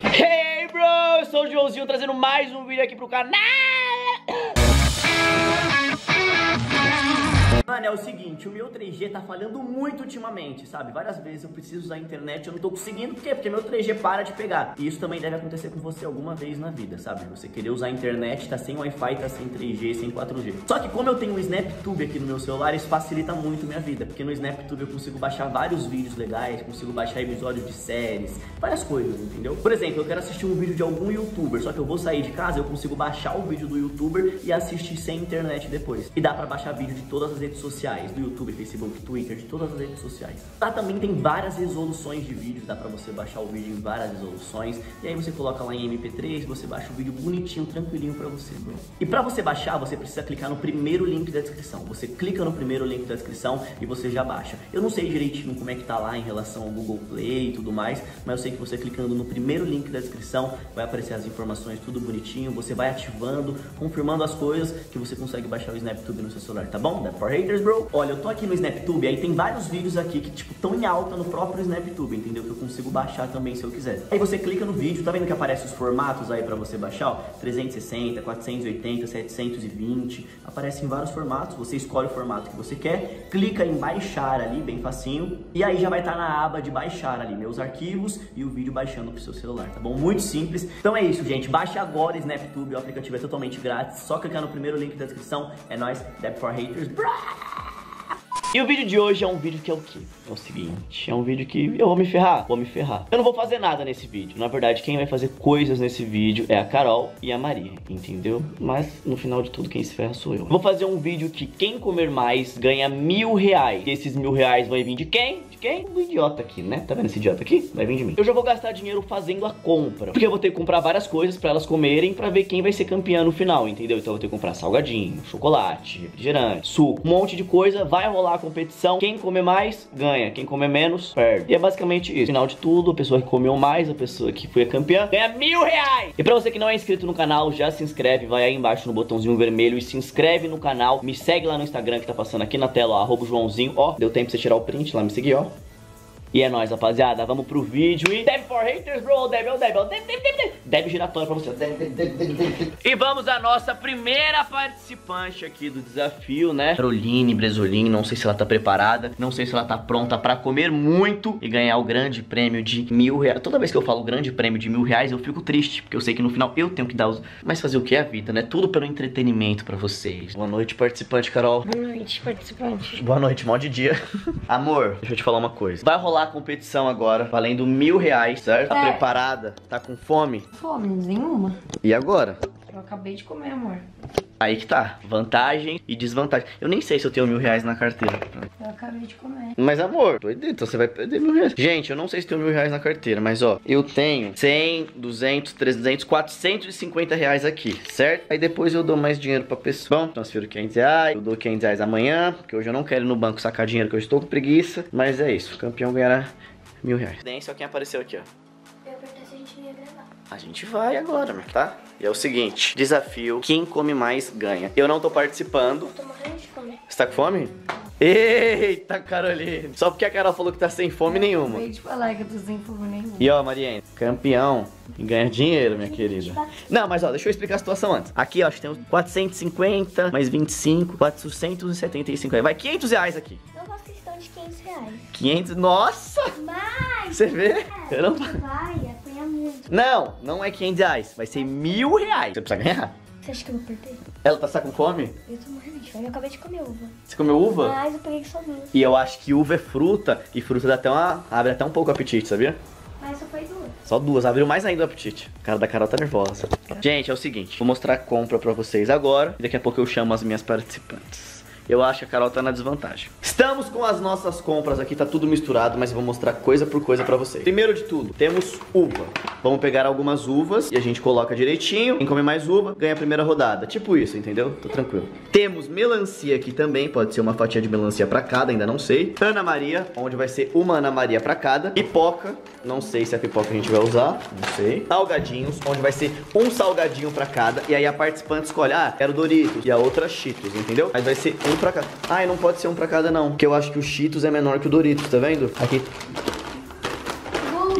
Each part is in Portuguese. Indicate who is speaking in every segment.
Speaker 1: Hey bro, eu sou o Joãozinho trazendo mais um vídeo aqui pro canal. Mano, é o seguinte, o meu 3G tá falhando muito ultimamente, sabe? Várias vezes eu preciso usar a internet, eu não tô conseguindo, por quê? Porque meu 3G para de pegar. E isso também deve acontecer com você alguma vez na vida, sabe? Você querer usar a internet, tá sem Wi-Fi, tá sem 3G, sem 4G. Só que como eu tenho o SnapTube aqui no meu celular, isso facilita muito minha vida. Porque no SnapTube eu consigo baixar vários vídeos legais, consigo baixar episódios de séries, várias coisas, entendeu? Por exemplo, eu quero assistir um vídeo de algum youtuber, só que eu vou sair de casa, eu consigo baixar o vídeo do youtuber e assistir sem internet depois. E dá pra baixar vídeo de todas as redes sociais, do YouTube, Facebook, Twitter, de todas as redes sociais. Lá também tem várias resoluções de vídeos, dá pra você baixar o vídeo em várias resoluções, e aí você coloca lá em MP3, você baixa o vídeo bonitinho, tranquilinho pra você, bro. E pra você baixar, você precisa clicar no primeiro link da descrição. Você clica no primeiro link da descrição e você já baixa. Eu não sei direitinho como é que tá lá em relação ao Google Play e tudo mais, mas eu sei que você clicando no primeiro link da descrição, vai aparecer as informações tudo bonitinho, você vai ativando, confirmando as coisas, que você consegue baixar o SnapTube no seu celular, tá bom? That's for haters, bro. Olha, eu tô aqui no SnapTube, aí tem vários vídeos aqui que, tipo, estão em alta no próprio SnapTube, entendeu? Que eu consigo baixar também se eu quiser. Aí você clica no vídeo, tá vendo que aparece os formatos aí pra você baixar, ó? 360, 480, 720, aparece em vários formatos, você escolhe o formato que você quer, clica em baixar ali, bem facinho, e aí já vai estar na aba de baixar ali, meus arquivos e o vídeo baixando pro seu celular, tá bom? Muito simples. Então é isso, gente, baixe agora o SnapTube, o aplicativo é totalmente grátis, só clicar no primeiro link da descrição, é nóis, That's for haters, E o vídeo de hoje é um vídeo que é o quê? É o seguinte, é um vídeo que eu vou me ferrar, Eu não vou fazer nada nesse vídeo. Na verdade, quem vai fazer coisas nesse vídeo é a Carol e a Maria, entendeu? Mas no final de tudo, quem se ferra sou eu. Vou fazer um vídeo que quem comer mais ganha R$1000. E esses R$1000 vai vir de quem? De quem? Do idiota aqui, né? Tá vendo esse idiota aqui? Vai vir de mim. Eu já vou gastar dinheiro fazendo a compra, porque eu vou ter que comprar várias coisas pra elas comerem, pra ver quem vai ser campeã no final, entendeu? Então eu vou ter que comprar salgadinho, chocolate, refrigerante, suco, um monte de coisa. Vai rolar a competição. Quem comer mais, ganha. Quem comer menos, perde. E é basicamente isso. Final de tudo, a pessoa que comeu mais, a pessoa que foi a campeã, ganha R$1000. E pra você que não é inscrito no canal, já se inscreve. Vai aí embaixo no botãozinho vermelho e se inscreve no canal. Me segue lá no Instagram que tá passando aqui na tela, ó, @Joãozinho. Ó, deu tempo pra você tirar o print lá, me seguir, ó. E é nóis, rapaziada, vamos pro vídeo e... Deb for haters, bro, Deb giratório pra você. E vamos à nossa primeira participante aqui do desafio, né? Caroline Bresolin, não sei se ela tá preparada, não sei se ela tá pronta pra comer muito e ganhar o grande prêmio de R$1000. Toda vez que eu falo grande prêmio de R$1000, eu fico triste, porque eu sei que no final eu tenho que dar os... Mas fazer o que é a vida, né? Tudo pelo entretenimento pra vocês. Boa noite, participante, Carol.
Speaker 2: Boa noite, participante.
Speaker 1: Boa noite, mó de dia. Amor, deixa eu te falar uma coisa. Vai rolar a competição agora, valendo R$1000, certo? Tá preparada? Tá com fome?
Speaker 2: Fome, nenhuma.
Speaker 1: E agora?
Speaker 2: Eu acabei de comer, amor.
Speaker 1: Aí que tá, vantagem e desvantagem. Eu nem sei se eu tenho R$1000 na carteira.
Speaker 2: Eu acabei de comer.
Speaker 1: Mas amor, então você vai perder R$1000. Gente, eu não sei se tenho R$1000 na carteira, mas ó, eu tenho 100, 200, 300, R$450 aqui, certo? Aí depois eu dou mais dinheiro pra pessoa. Bom, transfiro R$500, eu dou R$500 amanhã, porque hoje eu não quero ir no banco sacar dinheiro, que eu estou com preguiça. Mas é isso, o campeão ganhará R$1000. Olha quem apareceu aqui, ó.
Speaker 2: Eu perguntei se a gente ia gravar.
Speaker 1: A gente vai agora, tá? E é o seguinte, desafio, quem come mais ganha. Eu não tô participando.
Speaker 2: Eu tô morrendo de fome.
Speaker 1: Você tá com fome? Eita, Caroline. Só porque a Carol falou que tá sem fome nenhuma.
Speaker 2: Eu acabei de falar que eu tô sem fome nenhuma.
Speaker 1: E ó, Mariane, campeão e ganha dinheiro, minha querida. Não, mas ó, deixa eu explicar a situação antes. Aqui, ó, acho que tem uns 450, mais 25, 475 reais. Vai, R$500 aqui.
Speaker 2: Eu faço questão de R$500.
Speaker 1: 500, nossa!
Speaker 2: Mas...
Speaker 1: Você vê? Eu não...
Speaker 2: Vai, apanha muito.
Speaker 1: Não, não é R$500, vai ser R$1000. Você precisa ganhar.
Speaker 2: Você acha que eu vou perder?
Speaker 1: Ela tá com fome?
Speaker 2: Eu tô morrendo de fome, eu acabei de comer uva.
Speaker 1: Você comeu uva?
Speaker 2: Mas eu peguei sozinho.
Speaker 1: E eu acho que uva é fruta, e fruta dá até abre até um pouco o apetite, sabia?
Speaker 2: Mas só foi duas.
Speaker 1: Só duas, abriu mais ainda o apetite. A cara da Carol tá nervosa. Gente, é o seguinte, vou mostrar a compra pra vocês agora, e daqui a pouco eu chamo as minhas participantes. Eu acho que a Carol tá na desvantagem. Estamos com as nossas compras aqui, tá tudo misturado, mas eu vou mostrar coisa por coisa pra vocês. Primeiro de tudo, temos uva. Vamos pegar algumas uvas e a gente coloca direitinho. Quem comer mais uva, ganha a primeira rodada. Tipo isso, entendeu? Tô tranquilo. Temos melancia aqui também, pode ser uma fatia de melancia pra cada, ainda não sei. Ana Maria, onde vai ser uma Ana Maria pra cada. Pipoca, não sei se a pipoca a gente vai usar, não sei. Salgadinhos, onde vai ser um salgadinho pra cada. E aí a participante escolhe, ah, quero Doritos e a outra Cheetos, entendeu? Mas vai ser um pra cada. Ah, não pode ser um pra cada não, porque eu acho que o Cheetos é menor que o Doritos, tá vendo? Aqui.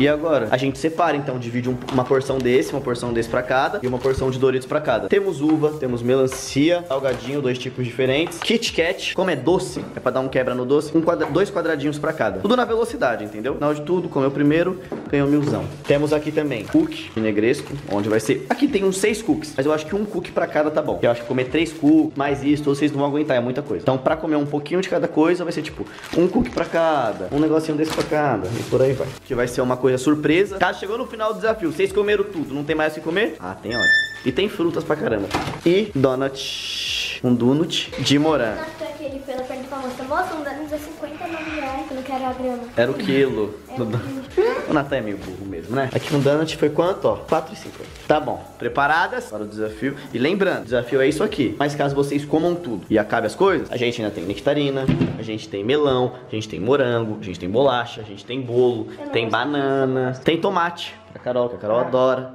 Speaker 1: E agora, a gente separa, então, divide uma porção desse pra cada e uma porção de Doritos pra cada. Temos uva, temos melancia, salgadinho, 2 tipos diferentes. Kit Kat, como é doce, é pra dar um quebra no doce, 2 quadradinhos pra cada. Tudo na velocidade, entendeu? Na hora de tudo, comeu primeiro, ganhou 1000zão. Temos aqui também cookie de negresco, onde vai ser... Aqui tem uns 6 cookies, mas eu acho que um cookie pra cada tá bom. Eu acho que comer 3 cookies, mais isso, vocês não vão aguentar, é muita coisa. Então, pra comer um pouquinho de cada coisa, vai ser tipo, um cookie pra cada, um negocinho desse pra cada, e por aí vai. Que vai ser uma coisa surpresa. Caso chegou no final do desafio, vocês comeram tudo, não tem mais o que comer? Ah, tem hora. E tem frutas pra caramba. E donut, um donut de morango.
Speaker 2: Nato é aquele pela perna famosa. Moça, um donut é 59 reais, que eu não quero a grama.
Speaker 1: Era o quilo.
Speaker 2: É o quilo.
Speaker 1: O Natan é meio burro mesmo, né? Aqui um donut foi quanto, ó? 4,50. Tá bom. Preparadas para o desafio. E lembrando, o desafio é isso aqui. Mas caso vocês comam tudo e acabe as coisas, a gente ainda tem nectarina, a gente tem melão, a gente tem morango, a gente tem bolacha, a gente tem bolo, tem banana, tem tomate. A Carol, que a Carol adora.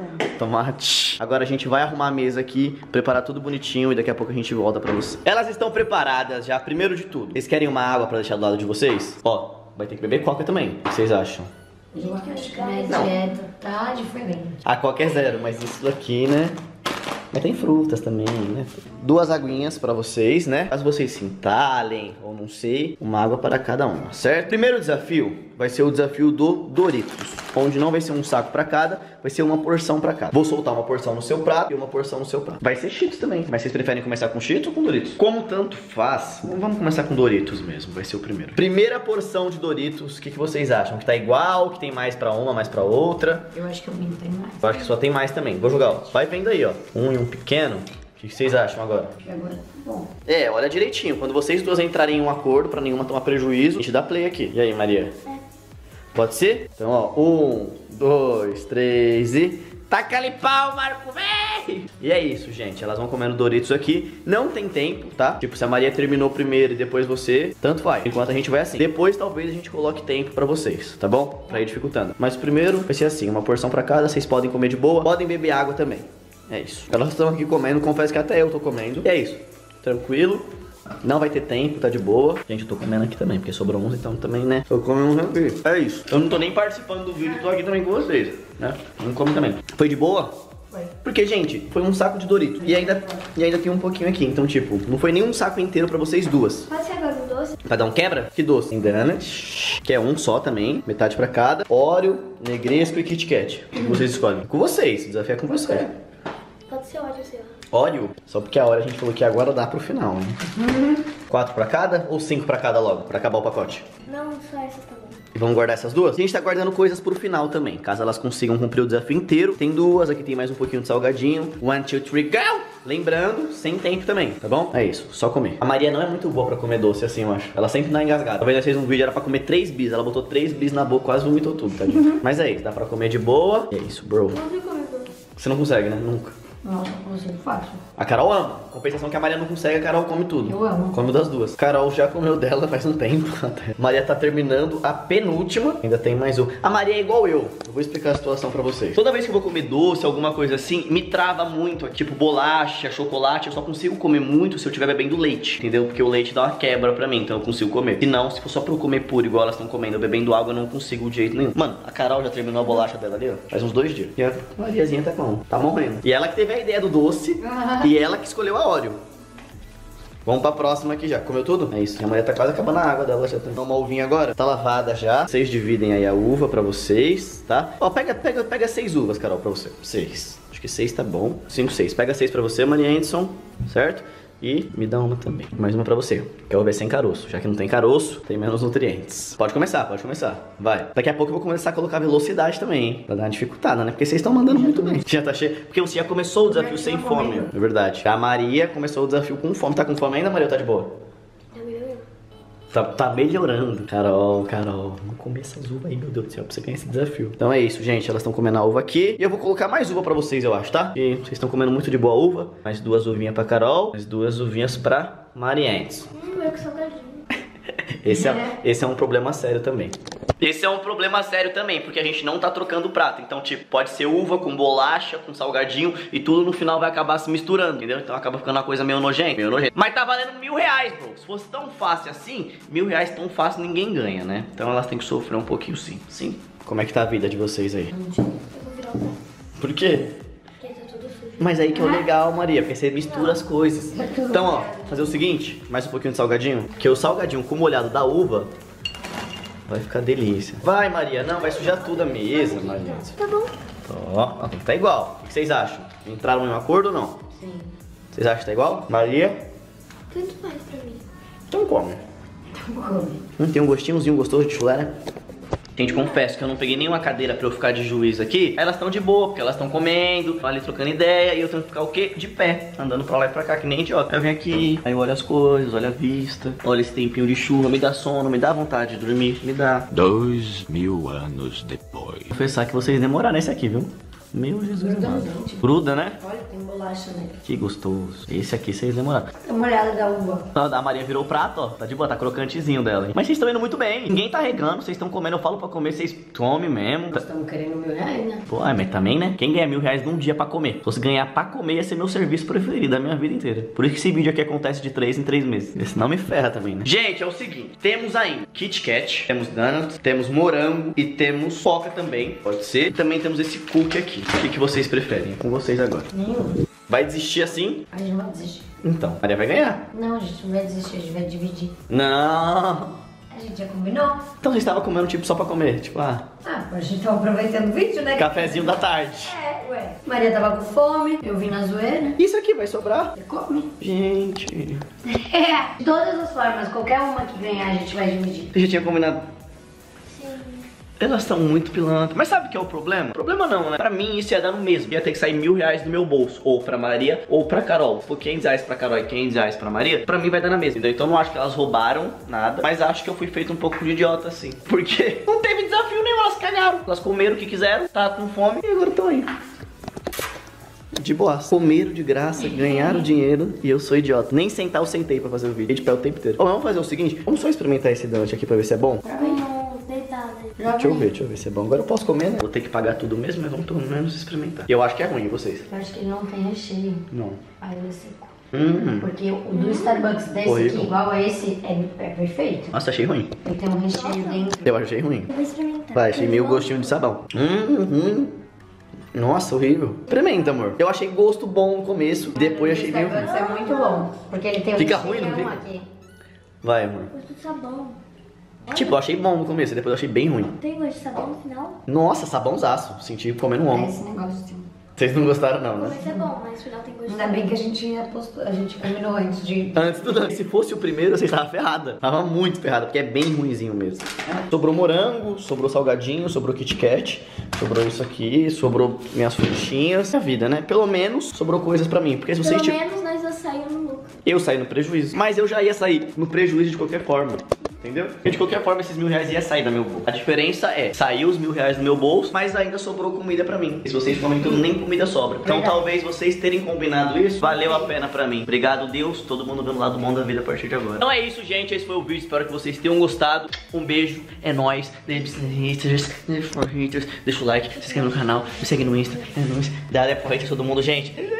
Speaker 1: Tomate. Agora a gente vai arrumar a mesa aqui, preparar tudo bonitinho e daqui a pouco a gente volta pra vocês. Elas estão preparadas já, primeiro de tudo. Vocês querem uma água pra deixar do lado de vocês? Ó, vai ter que beber coca também. O que vocês acham?
Speaker 3: Eu acho que minha dieta tá diferente.
Speaker 1: A coca é 0, mas isso daqui, né? Mas tem frutas também, né? 2 aguinhas pra vocês, né? Caso vocês se entalhem ou não sei, uma água para cada um, certo? Primeiro desafio vai ser o desafio do Doritos, onde não vai ser um saco pra cada, vai ser uma porção pra cada. Vou soltar uma porção no seu prato e uma porção no seu prato. Vai ser Cheetos também, mas vocês preferem começar com Cheetos ou com Doritos? Como tanto faz, vamos começar com Doritos mesmo, vai ser o primeiro. Primeira porção de Doritos, o que vocês acham? Que tá igual, que tem mais pra uma, mais pra outra?
Speaker 3: Eu acho que o mim tem mais.
Speaker 1: Eu acho que só tem mais também. Vou jogar, ó. Vai vendo aí, ó. Um e um pequeno. O que vocês acham agora?
Speaker 3: E agora tá bom.
Speaker 1: É, olha direitinho. Quando vocês duas entrarem em um acordo, pra nenhuma tomar prejuízo, a gente dá play aqui. E aí, Maria? Pode ser? Então, ó. 1, 2, 3 e... Taca-lhe pau, Marco, vem! E é isso, gente. Elas vão comendo Doritos aqui. Não tem tempo, tá? Tipo, se a Maria terminou primeiro e depois você, tanto faz. Enquanto a gente vai assim. Depois, talvez, a gente coloque tempo pra vocês, tá bom? Pra ir dificultando. Mas primeiro, vai ser assim. Uma porção pra cada. Vocês podem comer de boa. Podem beber água também. É isso. Elas estão aqui comendo. Confesso que até eu tô comendo. E é isso. Tranquilo. Não vai ter tempo, tá de boa. Gente, eu tô comendo aqui também, porque sobrou uns, então também, né? Eu como uns aqui. É isso. Eu não tô nem participando do vídeo, tô aqui também com vocês, né? Não come também. Foi de boa?
Speaker 3: Foi.
Speaker 1: Porque, gente, foi um saco de Doritos. E ainda tem um pouquinho aqui. Então, tipo, não foi nem um saco inteiro pra vocês duas.
Speaker 2: Pode ser agora um doce?
Speaker 1: Pra dar um quebra? Que doce? Tem donut, que é um só também, metade pra cada. Oreo, negresco e Kit Kat. O que vocês escolhem? Com vocês, o desafio é com vocês.
Speaker 2: Pode ser ódio seu.
Speaker 1: Oreo? Só porque a hora a gente falou que agora dá pro final, né? 4 pra cada ou 5 pra cada logo? Pra acabar o pacote?
Speaker 2: Não, só essas também.
Speaker 1: E vamos guardar essas duas? A gente tá guardando coisas pro final também. Caso elas consigam cumprir o desafio inteiro. Tem duas, aqui tem mais um pouquinho de salgadinho. 1, 2, 3, go! Lembrando, sem tempo também, tá bom? É isso, só comer. A Maria não é muito boa pra comer doce assim, eu acho. Ela sempre dá engasgada. Talvez ela fez um vídeo, era pra comer 3 bis. Ela botou 3 bis na boca, quase vomitou tudo, tadinho. Mas é isso, dá pra comer de boa. E é isso, bro.
Speaker 2: Não vi comer doce.
Speaker 1: Você não consegue, né? Nunca.
Speaker 3: Nossa, eu consigo fácil.
Speaker 1: A Carol ama. Compensação que a Maria não consegue, a Carol come tudo.
Speaker 3: Eu amo.
Speaker 1: Come das duas. Carol já comeu dela faz um tempo. Maria tá terminando a penúltima. Ainda tem mais um. A Maria é igual eu. Eu vou explicar a situação pra vocês. Toda vez que eu vou comer doce, alguma coisa assim, me trava muito. Tipo bolacha, chocolate. Eu só consigo comer muito se eu estiver bebendo leite. Entendeu? Porque o leite dá uma quebra pra mim. Então eu consigo comer. Se não, se for só pra eu comer puro, igual elas estão comendo, eu bebendo água, eu não consigo de jeito nenhum. Mano, a Carol já terminou a bolacha dela ali, ó. Faz uns 2 dias. E a Mariazinha tá como? Tá morrendo. E ela que teve a ideia do doce. E ela que escolheu a Oreo. Vamos pra próxima aqui já. Comeu tudo? É isso. A Maria tá quase acabando a água dela. Já tá uma uvinha agora. Tá lavada já. Vocês dividem aí a uva pra vocês, tá? Ó, pega 6 uvas, Carol, pra você. 6. Acho que 6 tá bom. 5, 6. Pega 6 pra você, Maria Anderson. Certo? E me dá uma também. Mais uma pra você. Quero ver sem caroço. Já que não tem caroço, tem menos nutrientes. Pode começar, pode começar. Vai. Daqui a pouco eu vou começar a colocar velocidade também, hein? Pra dar uma dificultada, né? Porque vocês estão mandando muito bem. Já tá cheio. Porque você já começou o desafio sem fome. É verdade. A Maria começou o desafio com fome. Tá com fome ainda, Maria? Ou tá de boa? Tá melhorando. Carol, vamos comer essas uvas aí, meu Deus do céu, pra você ganhar esse desafio. Então é isso, gente. Elas estão comendo a uva aqui. E eu vou colocar mais uva pra vocês, eu acho, tá? E vocês estão comendo muito de boa uva. Mais 2 uvinhas pra Carol. Mais 2 uvinhas pra Mariantes.
Speaker 2: Eu que salgadinho.
Speaker 1: Esse é um problema sério também. Esse é um problema sério também, porque a gente não tá trocando prato. Então, tipo, pode ser uva com bolacha, com salgadinho, e tudo no final vai acabar se misturando, entendeu? Então acaba ficando uma coisa meio nojenta, Mas tá valendo R$1.000, bro. Se fosse tão fácil assim, R$1.000 tão fácil ninguém ganha, né? Então elas têm que sofrer um pouquinho sim. Sim. Como é que tá a vida de vocês aí?
Speaker 2: Eu vou virar o prato.
Speaker 1: Por quê?
Speaker 2: Porque tá tudo sujo.
Speaker 1: Mas aí que é o legal, Maria, porque você mistura as coisas. Então, ó, fazer o seguinte, mais um pouquinho de salgadinho, que o salgadinho com o molhado da uva vai ficar delícia. Vai, Maria, não, vai sujar tudo a mesa, Maria.
Speaker 2: Tá bom.
Speaker 1: Ó, tem que tá igual. O que vocês acham? Entraram em um acordo ou não?
Speaker 3: Sim.
Speaker 1: Vocês acham que tá igual? Maria?
Speaker 2: Tanto faz pra mim.
Speaker 1: Então come.
Speaker 3: Come.
Speaker 1: Tem um gostinhozinho gostoso de chulé, né? Gente, confesso que eu não peguei nenhuma cadeira pra eu ficar de juiz aqui. Aí elas estão de boa, porque elas estão comendo, ali trocando ideia. E eu tenho que ficar o quê? De pé, andando pra lá e pra cá, que nem idiota. Eu venho aqui, aí eu olho as coisas, olho a vista. Olha esse tempinho de chuva, me dá sono, me dá vontade de dormir, me dá.
Speaker 4: 2000 anos depois.
Speaker 1: Vou confessar que vocês demoraram nesse aqui, viu? Meu Jesus amado. Gruda, né?
Speaker 3: Olha, tem bolacha nele.
Speaker 1: Que gostoso. Esse aqui vocês demoraram.
Speaker 3: Dá uma olhada da uva.
Speaker 1: A Maria virou o prato, ó. Tá de boa, tá crocantezinho dela, hein? Mas vocês estão indo muito bem. Ninguém tá regando, vocês estão comendo. Eu falo pra comer, vocês comem mesmo.
Speaker 3: Nós estamos querendo R$1.000, né?
Speaker 1: Pô, mas também, né? Quem ganha R$1.000 num dia pra comer? Se fosse ganhar pra comer, ia ser meu serviço preferido da minha vida inteira. Por isso que esse vídeo aqui acontece de 3 em 3 meses. Esse não me ferra também, né? Gente, é o seguinte. Temos ainda Kit Kat, temos donuts, temos morango e temos Poca também. Pode ser. E também temos esse cookie aqui. O que vocês preferem? Com vocês agora.
Speaker 3: Nenhum.
Speaker 1: Vai desistir assim?
Speaker 3: A gente não vai desistir.
Speaker 1: Então, Maria vai ganhar.
Speaker 3: Não, a gente não vai desistir, a gente vai dividir.
Speaker 1: Não.
Speaker 3: A gente já combinou.
Speaker 1: Então vocês estavam comendo tipo só pra comer? Tipo,
Speaker 3: A gente tava aproveitando o vídeo, né?
Speaker 1: cafezinho da tarde.
Speaker 3: É, ué. Maria tava com fome, eu vim na zoeira.
Speaker 1: Isso aqui vai sobrar?
Speaker 3: Você come.
Speaker 1: Gente.
Speaker 3: É, de todas as formas, qualquer uma que ganhar a gente vai dividir.
Speaker 1: Você já tinha combinado?
Speaker 2: Sim.
Speaker 1: Elas estão muito pilantras. Mas sabe o que é o problema? Problema não, né? Pra mim isso ia dar no mesmo. Ia ter que sair R$1.000 do meu bolso. Ou pra Maria, ou pra Carol. Por R$500 pra Carol e R$500 pra Maria, pra mim vai dar na mesma. Então eu não acho que elas roubaram nada. Mas acho que eu fui feito um pouco de idiota assim. Porque não teve desafio nenhum, elas cagaram. Elas comeram o que quiseram, tá com fome e agora estão aí. De boa. Comeram de graça, ganharam dinheiro e eu sou idiota. Nem sentar eu sentei pra fazer o vídeo. De pé o tempo inteiro. Ó, vamos fazer o seguinte. Vamos só experimentar esse donut aqui pra ver se é bom.
Speaker 2: Vamos deitar, né?
Speaker 1: Deixa eu ver se é bom. Agora eu posso comer, né? Vou ter que pagar tudo mesmo, mas vamos pelo menos experimentar. Eu acho que é ruim, vocês?
Speaker 3: Eu acho que ele não tem recheio.
Speaker 1: Não.
Speaker 3: Aí ele é seco.
Speaker 1: Porque
Speaker 3: o do Starbucks desse
Speaker 1: horrível.
Speaker 3: aqui, igual a esse, é perfeito.
Speaker 1: Nossa, achei ruim.
Speaker 3: Ele tem um recheio dentro.
Speaker 1: Eu achei ruim.
Speaker 2: Eu vou experimentar.
Speaker 1: Vai, achei meio gostinho de sabão. Nossa, horrível. Experimenta, amor. Eu achei gosto bom no começo, depois achei meio ruim.
Speaker 3: Starbucks é muito bom, porque ele tem um
Speaker 1: Fica
Speaker 3: recheio
Speaker 1: ruim, não fica?
Speaker 3: aqui.
Speaker 1: Vai, amor.
Speaker 2: Gosto de sabão.
Speaker 1: Tipo, eu achei bom no começo, depois eu achei bem ruim.
Speaker 2: Tem gosto de sabão no final?
Speaker 1: Nossa, sabãozaço. Senti comendo um
Speaker 3: É
Speaker 1: ombro.
Speaker 3: esse negócio assim.
Speaker 1: Vocês não gostaram não,
Speaker 2: O
Speaker 1: né?
Speaker 2: começo é bom, mas no final tem gosto de
Speaker 3: Ainda
Speaker 2: sabão.
Speaker 3: bem que a gente combinou antes de...
Speaker 1: Antes do dano, se fosse o primeiro, você estava ferrada. Tava muito ferrada, porque é bem ruinzinho mesmo. Sobrou morango, sobrou salgadinho, sobrou Kit Kat, sobrou isso aqui, sobrou minhas frutinhas. A vida, né? Pelo menos sobrou coisas pra mim. Porque se vocês
Speaker 2: Pelo menos nós já saímos no lucro.
Speaker 1: Eu saí no prejuízo. Mas eu já ia sair no prejuízo de qualquer forma. Entendeu? Porque de qualquer forma esses R$1.000 ia sair do meu bolso. A diferença é, saiu os R$1.000 do meu bolso, mas ainda sobrou comida pra mim. E se vocês comem tudo, nem comida sobra. Então talvez vocês terem combinado isso, valeu a pena pra mim. Obrigado, Deus, todo mundo vendo o lado bom da vida a partir de agora. Então é isso, gente, esse foi o vídeo, espero que vocês tenham gostado. Um beijo, é nóis. Deixa o like, se inscreve no canal, me segue no Insta, dá like pra todo mundo, gente.